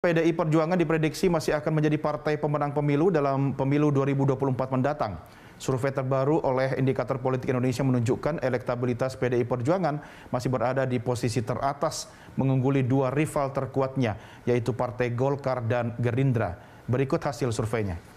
PDI Perjuangan diprediksi masih akan menjadi partai pemenang pemilu dalam pemilu 2024 mendatang. Survei terbaru oleh Indikator Politik Indonesia menunjukkan elektabilitas PDI Perjuangan masih berada di posisi teratas, mengungguli dua rival terkuatnya, yaitu Partai Golkar dan Gerindra. Berikut hasil surveinya.